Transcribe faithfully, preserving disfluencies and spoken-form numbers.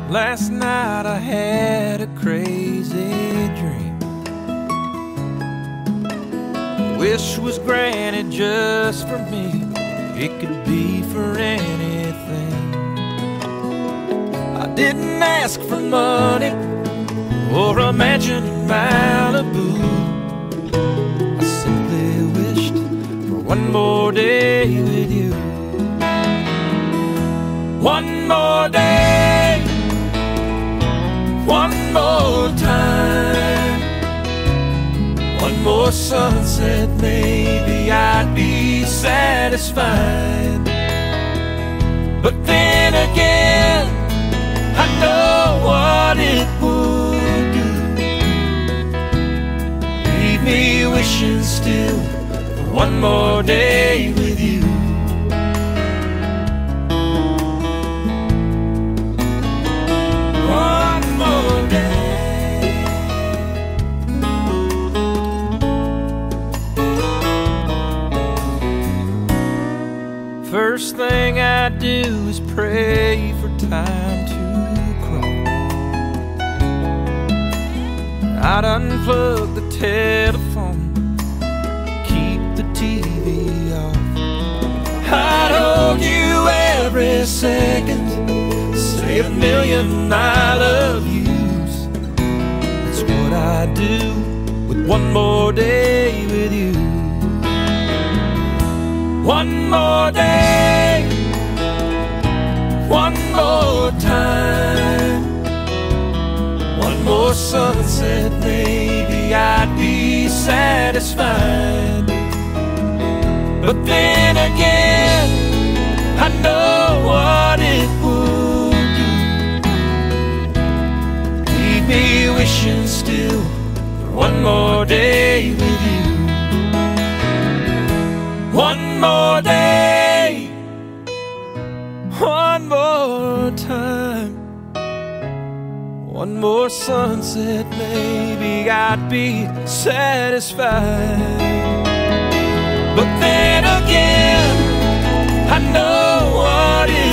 Last night I had a crazy dream. Wish was granted just for me. It could be for anything. I didn't ask for money or a mansion in Malibu. I simply wished for one more day with you. One more day, one more time, one more sunset, maybe I'd be satisfied. But then again, I know what it would do. Leave me wishing still for one more day with you. First thing I do is pray for time to crawl. I'd unplug the telephone, keep the T V off. I'd hold you every second, say a million I love yous. That's what I'd do with one more day with you. One more day, one more time, one more sunset, maybe I'd be satisfied. But then again, I know what it would do. Leave me wishing still for one more day with you. One more day, one more time, one more sunset, maybe I'd be satisfied. But then again, I know what it